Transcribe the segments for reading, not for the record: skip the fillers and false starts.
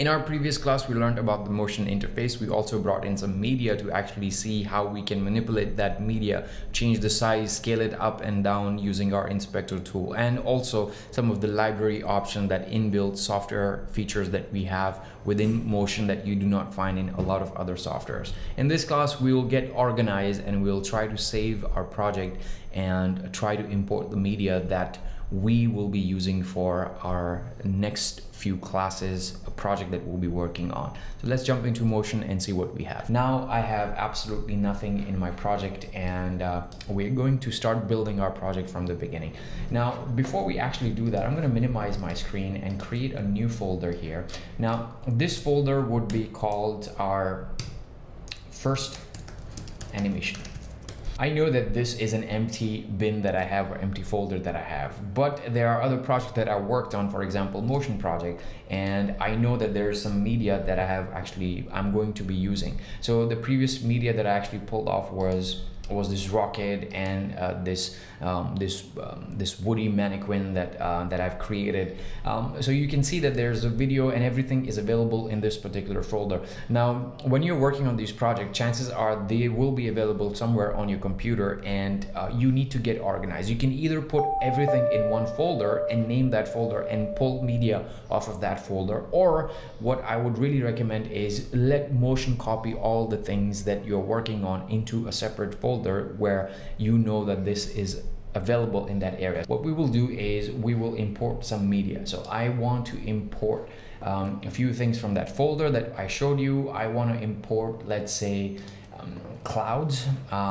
In our previous class, we learned about the motion interface. We also brought in some media to actually see how we can manipulate that media, change the size, scale it up and down using our inspector tool, and also some of the library options, that inbuilt software features that we have within Motion that you do not find in a lot of other softwares. In this class, we will get organized and we'll try to save our project and try to import the media that we will be using for our next few classes, a project that we'll be working on. So let's jump into Motion and see what we have. Now I have absolutely nothing in my project, and we're going to start building our project from the beginning. Now, before we actually do that, I'm going to minimize my screen and create a new folder here. Now, this folder would be called our first animation. I know that this is an empty bin that I have, or empty folder that I have, but there are other projects that I worked on, for example, Motion project, and I know that there's some media that I'm going to be using. So the previous media that I actually pulled off was this rocket and this woody mannequin that I've created. So you can see that there's a video and everything is available in this particular folder. Now, when you're working on these projects, chances are they will be available somewhere on your computer, and you need to get organized. You can either put everything in one folder and name that folder and pull media off of that folder, or what I would really recommend is let Motion copy all the things that you're working on into a separate folder where you know that this is available in that area. What we will do is we will import some media. So I want to import a few things from that folder that I showed you. I want to import, let's say, clouds.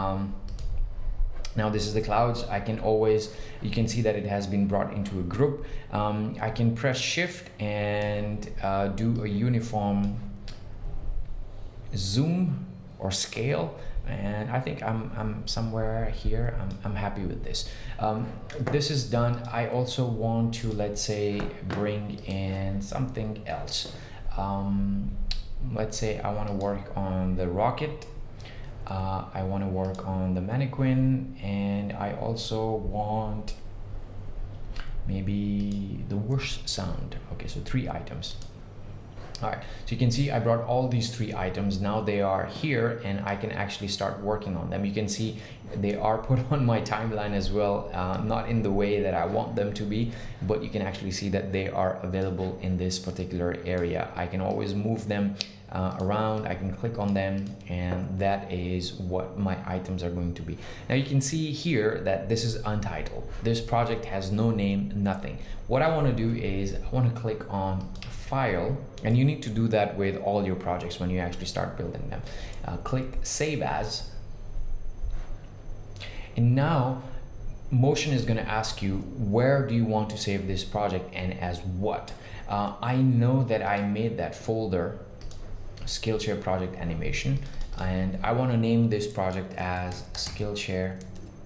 Now this is the clouds. You can see that it has been brought into a group. I can press Shift and do a uniform zoom or scale, and I think I'm somewhere here. I'm happy with this. This is done. I also want to, let's say, bring in something else. Let's say I want to work on the rocket. I want to work on the mannequin, and I also want maybe the whoosh sound. Okay, so 3 items. All right, so you can see I brought all these 3 items. Now they are here and I can actually start working on them. You can see they are put on my timeline as well, not in the way that I want them to be, but you can actually see that they are available in this particular area. I can always move them around. I can click on them, and that is what my items are going to be. Now you can see here that this is untitled. This project has no name, nothing. What I want to do is I want to click on File, and you need to do that with all your projects when you actually start building them. Click Save As, and now Motion is going to ask you, where do you want to save this project and as what? I know that I made that folder Skillshare project animation, and I want to name this project as Skillshare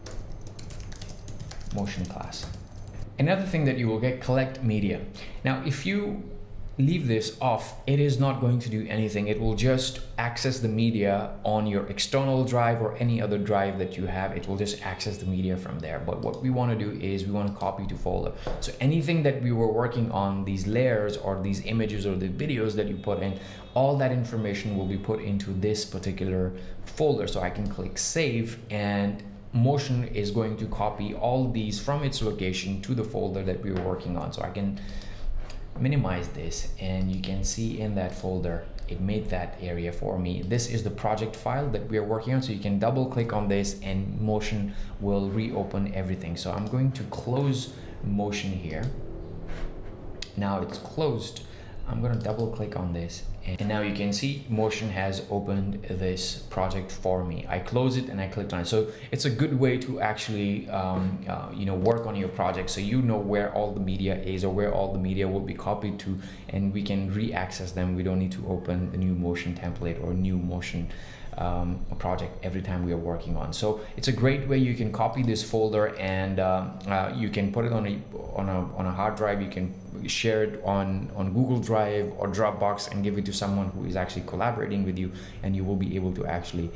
Motion class. Another thing that you will get, collect media. Now if you leave this off, it is not going to do anything. It will just access the media on your external drive or any other drive that you have. It will just access the media from there. But what we want to do is we want to copy to folder. So anything that we were working on, these layers or these images or the videos that you put in, all that information will be put into this particular folder. So I can click Save, and Motion is going to copy all these from its location to the folder that we were working on. So I can minimize this, and you can see in that folder it made that area for me. This is the project file that we are working on, so you can double click on this and Motion will reopen everything. So I'm going to close Motion here. Now it's closed. I'm going to double click on this, and now you can see Motion has opened this project for me. I close it and I clicked on it. So it's a good way to actually work on your project, so you know where all the media is or where all the media will be copied to, and we can re-access them. We don't need to open a new Motion template or new Motion project every time we are working on. So it's a great way. You can copy this folder and you can put it on a hard drive. You can share it on Google Drive or Dropbox and give it to someone who is actually collaborating with you, and you will be able to actually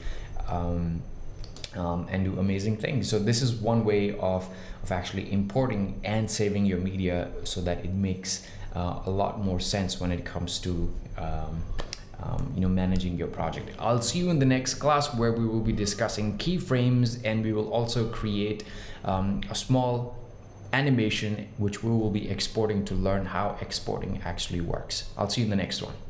and do amazing things. So this is one way of actually importing and saving your media so that it makes a lot more sense when it comes to managing your project. I'll see you in the next class, where we will be discussing keyframes, and we will also create a small animation which we will be exporting to learn how exporting actually works. I'll see you in the next one.